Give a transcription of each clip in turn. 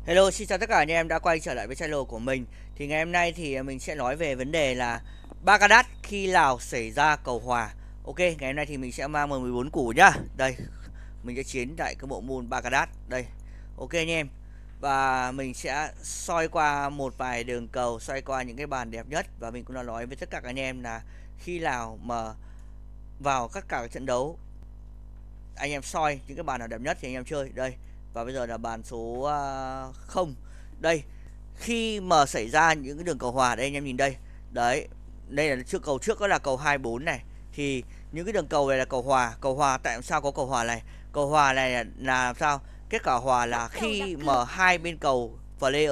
Hello, xin chào tất cả anh em đã quay trở lại với channel của mình. Thì ngày hôm nay thì mình sẽ nói về vấn đề là Bagadat khi nào xảy ra cầu hòa. Ok, ngày hôm nay thì mình sẽ mang 14 củ nhá. Đây, mình sẽ chiến tại cái bộ môn Bagadat. Đây, ok anh em. Và mình sẽ soi qua một vài đường cầu, xoay qua những cái bàn đẹp nhất. Và mình cũng đã nói với tất cả anh em là khi nào mà vào tất cả các trận đấu anh em soi những cái bàn nào đẹp nhất thì anh em chơi. Đây, và bây giờ là bàn số 0. Đây, khi mà xảy ra những cái đường cầu hòa đây anh em nhìn đây. Đấy, đây là cầu trước đó là cầu 24 này. Thì những cái đường cầu này là cầu hòa. Cầu hòa tại sao có cầu hòa này? Cầu hòa này là làm sao? Kết quả hòa là khi mà hai bên cầu player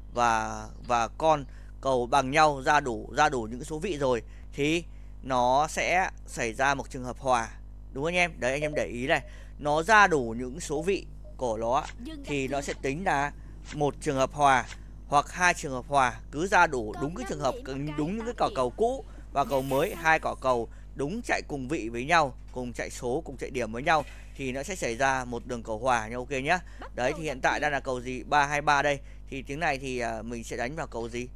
và con cầu bằng nhau ra đủ những cái số vị rồi thì nó sẽ xảy ra một trường hợp hòa. Đúng không anh em? Đấy anh em để ý này, nó ra đủ những số vị của nó thì nó sẽ tính là một trường hợp hòa hoặc hai trường hợp hòa, cứ ra đủ đúng cái trường hợp đúng những cái quả cầu cũ và cầu mới, hai quả cầu đúng chạy cùng vị với nhau, cùng chạy số, cùng chạy điểm với nhau thì nó sẽ xảy ra một đường cầu hòa nha. Ok nhá. Đấy thì hiện tại đang là cầu gì? 323 đây. Thì tiếng này thì mình sẽ đánh vào cầu gì?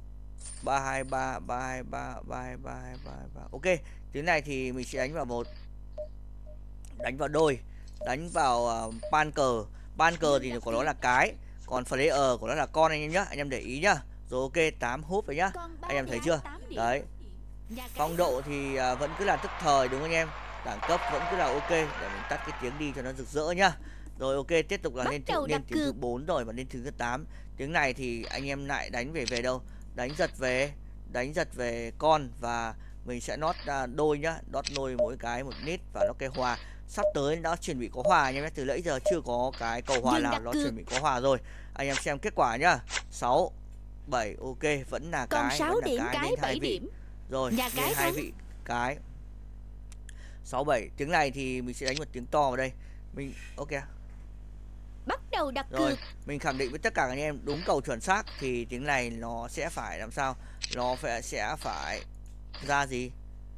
323 323 323 323. Ok, tiếng này thì mình sẽ đánh vào đánh vào đôi, đánh vào pan cờ. Pan cờ thì của nó là cái, còn player của nó là con anh em nhá. Anh em để ý nhá. Rồi ok, 8 húp rồi nhá. Anh em thấy chưa? Đấy. Phong độ thì vẫn cứ là tức thời đúng không anh em? Đẳng cấp vẫn cứ là ok. Để mình tắt cái tiếng đi cho nó rực rỡ nhá. Rồi ok, tiếp tục là lên tiếng thứ 4 rồi và lên tiếng thứ 8. Tiếng này thì anh em lại đánh về đâu? Đánh giật về con và mình sẽ nót đôi nhá, nót đôi mỗi cái một nít và nó kêu hòa. Sắp tới nó chuẩn bị có hòa nha, từ nãy giờ chưa có cái cầu hòa nào, nó chuẩn bị có hòa rồi. Anh em xem kết quả nhá. 6 7 ok, vẫn là còn cái, 6 vẫn là điểm cái, cái 7 điểm. Rồi, Nhà cái hai vị cái. 6 7, tiếng này thì mình sẽ đánh một tiếng to vào đây. Mình ok. Bắt đầu đặt Rồi, cược. mình khẳng định với tất cả anh em đúng cầu chuẩn xác thì tiếng này nó sẽ phải làm sao? Nó sẽ phải ra gì?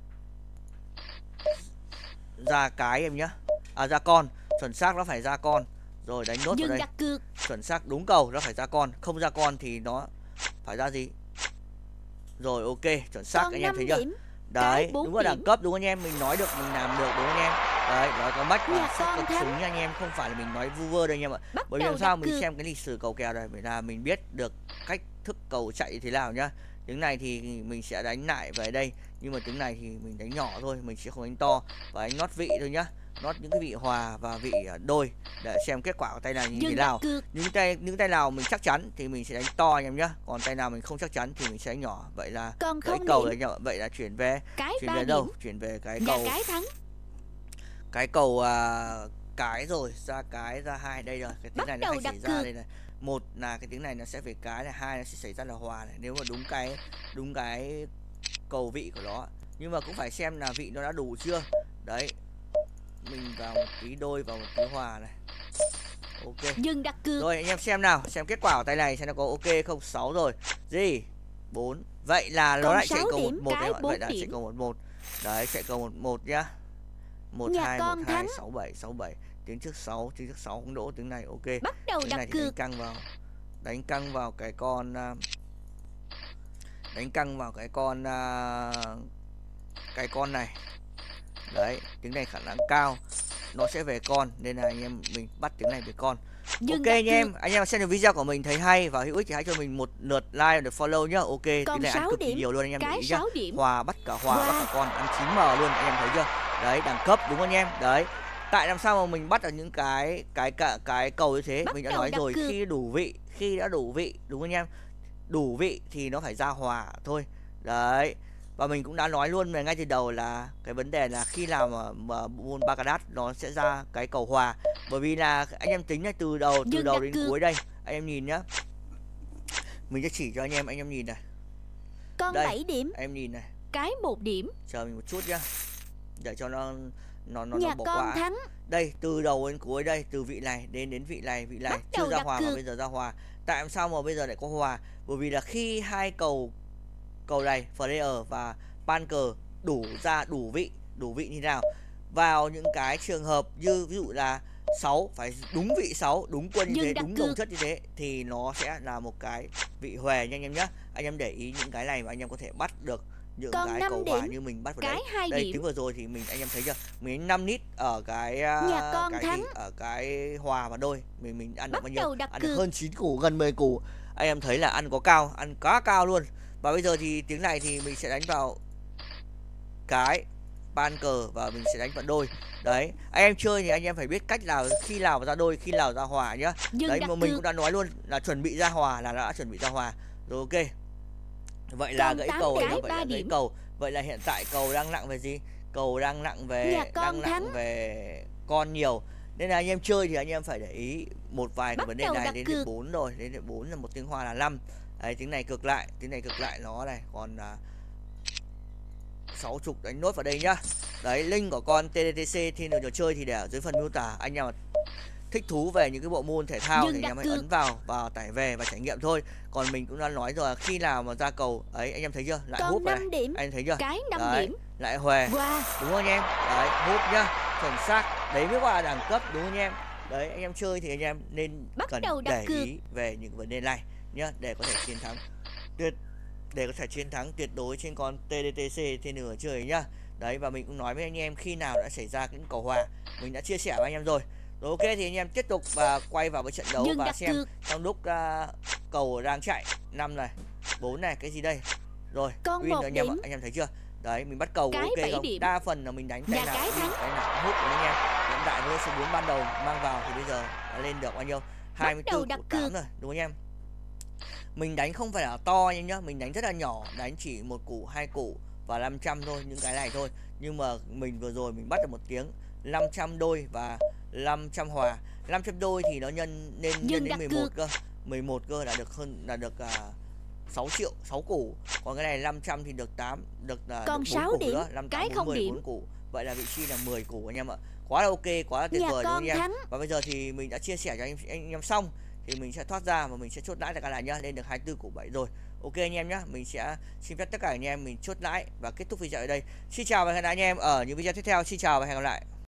Ra cái em nhá. À ra con, chuẩn xác nó phải ra con. Rồi đánh nốt vào đây. Đặt cược. Chuẩn xác đúng cầu nó phải ra con, không ra con thì nó phải ra gì? Rồi ok, chuẩn xác anh em thấy chưa? Đấy, đúng là đẳng cấp đúng anh em, mình nói được, mình làm được đúng anh em. Đấy, nói có mách và sắc cực súng nha anh em, không phải là mình nói vu vơ đâu anh em ạ. Bởi vì làm sao mình xem cái lịch sử cầu kèo này, là mình biết được cách thức cầu chạy thế nào nhá. Tiếng này thì mình sẽ đánh lại về đây, nhưng mà tiếng này thì mình đánh nhỏ thôi, mình sẽ không đánh to và đánh nót vị thôi nhá. Nót những cái vị hòa và vị đôi để xem kết quả của tay này như thế nào. Những tay nào mình chắc chắn thì mình sẽ đánh to anh em nhá, còn tay nào mình không chắc chắn thì mình sẽ đánh nhỏ. Vậy là cái cầu đấy nhở. Vậy là chuyển về đâu? Chuyển về cái cầu cái cầu cái rồi, ra cái ra hai đây rồi. Cái tiếng này nó hay xảy ra đây này. Một là cái tiếng này nó sẽ về cái này, hai nó sẽ xảy ra là hòa này, nếu mà đúng cái cầu vị của nó. Nhưng mà cũng phải xem là vị nó đã đủ chưa. Đấy, mình vào một tí đôi, vào một tí hòa này. Ok, dừng đặt cược. rồi anh em xem nào, xem kết quả của tay này xem nó có ok không. 6 rồi gì 4, vậy là nó lại chạy cầu 11 em ạ. Vậy là chạy cầu 11. Đấy, chạy cầu 11 nhá. 12 12 67 tiếng trước 6 không đỗ. Tiếng này ok. Bắt đầu tiếng này thì đánh căng vào cái con cái con này. Đấy, tiếng này khả năng cao nó sẽ về con, nên là anh em mình bắt tiếng này về con. Ok anh em xem được video của mình thấy hay và hữu ích thì hãy cho mình một lượt like và follow nhá. Ok, tiếng này ăn cực kỳ nhiều luôn anh em để ý nhá. Hòa bắt cả con, ăn 9M luôn anh em thấy chưa? Đấy, đẳng cấp đúng không anh em? Đấy. Tại làm sao mà mình bắt ở những cái cầu như thế? Mình đã nói rồi, khi đã đủ vị đúng không anh em? Đủ vị thì nó phải ra hòa thôi. Đấy. Và mình cũng đã nói luôn ngay từ đầu là cái vấn đề là khi nào mà môn Bagadat nó sẽ ra cái cầu hòa. Bởi vì là anh em tính này, từ đầu đến cuối đây, anh em nhìn nhá. Mình sẽ chỉ cho anh em nhìn này. Con đây, 7 điểm. Em nhìn này. Cái 1 điểm. Chờ mình một chút nhá. Để cho nó bỏ qua. qua. Đây, từ đầu đến cuối đây, từ vị này đến vị này chưa ra hòa mà bây giờ ra hòa. Tại làm sao mà bây giờ lại có hòa? Bởi vì là khi hai cầu này player và pan cờ đủ vị như thế nào, vào những cái trường hợp như ví dụ là 6 phải đúng vị 6, đúng quân như Nhưng thế, đặt đúng cược. đồng chất như thế thì nó sẽ là một cái vị huề nha anh em nhé. Anh em để ý những cái này mà anh em có thể bắt được những Còn cái 5 cầu hòa điểm, như mình bắt vào cái đấy. 2 Đây điểm. tiếng vừa rồi thì anh em thấy chưa? Mình 5 nít ở cái Nhà con cái thắng. gì? Ở cái hòa và đôi. Mình ăn được Bắt bao nhiêu? đầu đặt Ăn được cược. hơn 9 củ, gần 10 củ. Anh em thấy là ăn có cao, ăn quá cao luôn. Và bây giờ thì tiếng này thì mình sẽ đánh vào cái ban cờ và mình sẽ đánh vào đôi. Đấy, anh em chơi thì anh em phải biết cách nào, khi nào ra đôi, khi nào ra hòa nhá. Nhưng Đấy đặt mà mình cược. cũng đã nói luôn là chuẩn bị ra hòa là đã chuẩn bị ra hòa. Rồi ok. Vậy là Còn gãy 8 cầu anh cái em, vậy 3 là gãy điểm. cầu. Vậy là hiện tại cầu đang nặng về gì? Cầu đang nặng về Nhà con thắng. con nhiều. Nên là anh em chơi thì anh em phải để ý một vài cái Bắt vấn đề đầu này. đặt Đến cược. điểm 4 rồi, đến điểm 4 là một tiếng hoa là 5. Đấy, tiếng này cực lại, nó này, còn 60 đánh nốt vào đây nhá. Đấy, link của con TDTC Thiên Đường Trò Chơi thì để ở dưới phần miêu tả. Anh em thích thú về những cái bộ môn thể thao Nhưng thì anh đặt em hãy cược. ấn vào tải về và trải nghiệm thôi. Còn mình cũng đã nói rồi, khi nào mà ra cầu ấy anh em thấy chưa, lại Còn húp này, 5 điểm. anh thấy chưa, Cái 5 đấy, điểm. lại huề, Wow. đúng không anh em? Đấy, húp nhá, chuẩn xác, đấy mới gọi là đẳng cấp, đúng không anh em? Đấy, anh em chơi thì anh em nên Bắt cần đầu đặt để cược. ý về những vấn đề này nhá, để có thể chiến thắng tuyệt đối trên con TDTC Thiên Đường Trò Chơi nhá. Đấy, và mình cũng nói với anh em khi nào đã xảy ra những cầu hòa, mình đã chia sẻ với anh em rồi. Rồi ok, thì anh em tiếp tục và quay vào với trận đấu Nhưng và đặt xem cược. trong lúc cầu đang chạy 5 này, 4 này, cái gì đây? Rồi, Con win 1 rồi anh em ạ, điểm. anh em thấy chưa? Đấy, mình bắt cầu Cái ok 7 không? điểm. Đa phần là mình đánh Nhà tay nào cái win, thắng. cái nào hút của anh em. Hiện tại với số 4 ban đầu mang vào thì bây giờ đã lên được bao nhiêu? 24 đặt củ 8 cược. rồi, đúng không anh em? Mình đánh không phải là to anh nhá, mình đánh rất là nhỏ, đánh chỉ một củ, 2 củ và 500 thôi, những cái này thôi. Nhưng mà mình vừa rồi mình bắt được một tiếng 500 đôi và 500 hòa. 500 đôi thì nó nhân đến 11 cơ. 11 cơ là được hơn, là được 6 triệu, 6 củ. Còn cái này 500 thì được 8, được Còn được 6 điểm, nữa, 5 cái 8 không 40 điểm. 4 củ. Vậy là vị trí là 10 củ anh em ạ. Quá là ok, quá là tuyệt Nhà vời đúng không con anh em? thắng. Và bây giờ thì mình đã chia sẻ cho anh em xong thì mình sẽ thoát ra và mình sẽ chốt lãi tất cả lại nhá, lên được 24 củ 7 rồi. Ok anh em nhá, mình sẽ xin phép tất cả anh em mình chốt lãi và kết thúc video ở đây. Xin chào và hẹn gặp lại anh em ở những video tiếp theo. Xin chào và hẹn gặp lại.